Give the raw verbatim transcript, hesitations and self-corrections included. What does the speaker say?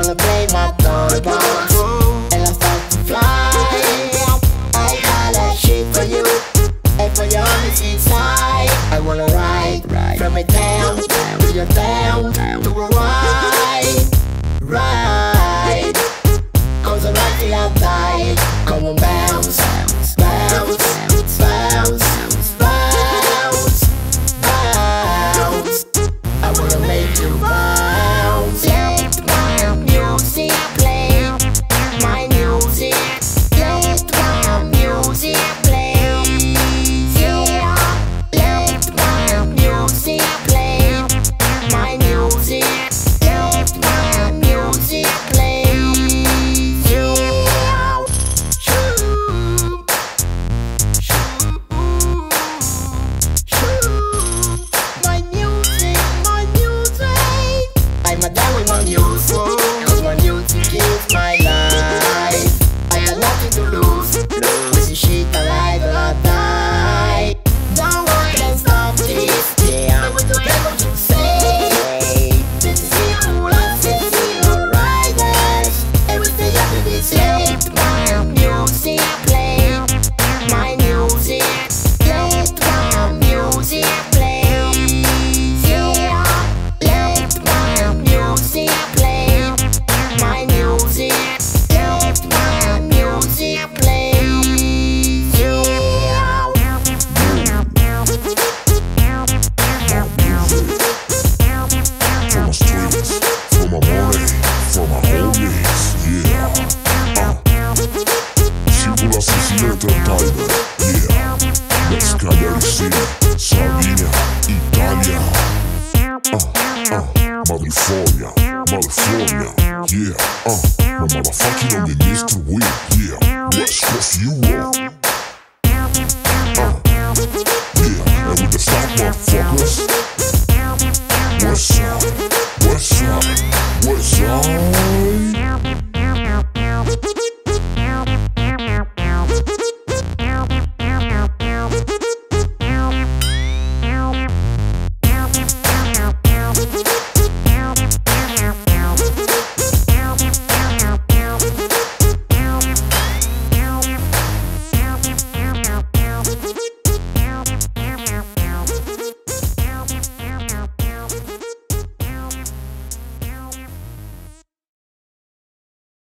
wanna play my toy box, and I start to fly. I got a shit for you, and for your homies inside. I wanna ride from a town to your town to a ride, ride. Cause I'm right till I die. Come on, bounce, bounce, bounce, bounce, bounce, bounce. I wanna make you bounce. Let my music play, my music. Let my music play, yeah. Let my music play, my music. Let my music play, yeah. Shoo, shoo, shoo. My music, my music. I'm a down with my music, cause my music is my life. I got nothing to lose, lose this shit alive or die. No one can stop this, yeah. I want to get what you say. This is Cirkulo, Asesino riders. Everything after this, let my music play, my music. Let my music play, yeah. Let my music play, my music. Let my music play, yeah. From my streets, from my money, from my homies, yeah. Uh. Cirkulo, Asesino Tiger, yeah. Mescalero City, Sardinia, Italia. Uh, uh, California, California, yeah. Uh, my motherfucking on the Mister Weed, yeah. West Coast Europe.